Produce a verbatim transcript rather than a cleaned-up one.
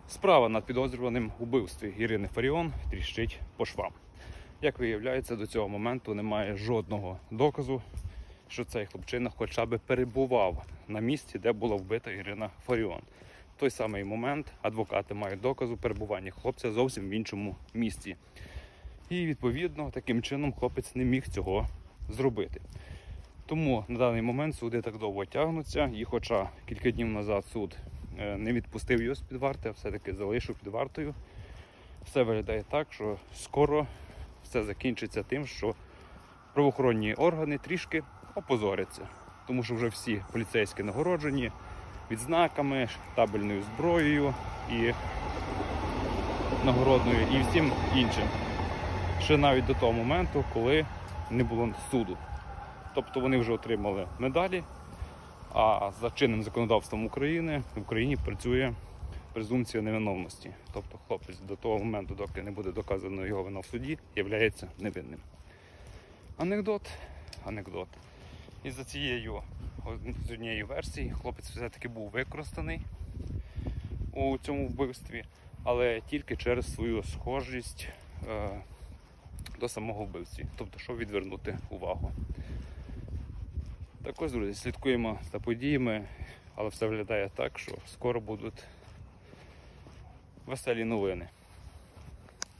Справа над підозрюваним у вбивстві Ірини Фаріон тріщить по швам. Як виявляється, до цього моменту немає жодного доказу, що цей хлопчина хоча б перебував на місці, де була вбита Ірина Фаріон. В той самий момент адвокати мають доказу перебування хлопця зовсім в іншому місці. І, відповідно, таким чином хлопець не міг цього зробити. Тому на даний момент суди так довго тягнуться, і хоча кілька днів назад суд не відпустив його з-під варти, а все-таки залишив під вартою, все виглядає так, що скоро все закінчиться тим, що правоохоронні органи трішки опозоряться. Тому що вже всі поліцейські нагороджені відзнаками, табельною зброєю і нагородною і всім іншим. Ще навіть до того моменту, коли не було суду. Тобто вони вже отримали медалі, а за чинним законодавством України в Україні працює презумпція невиновності. Тобто хлопець до того моменту, доки не буде доказано його вина в суді, є невинним. Анекдот, анекдот. І за цією, з однієї версії, хлопець все-таки був використаний у цьому вбивстві, але тільки через свою схожість е, до самого вбивці. Тобто, щоб відвернути увагу. Так ось, друзі, слідкуємо за подіями, але все виглядає так, що скоро будуть веселі новини.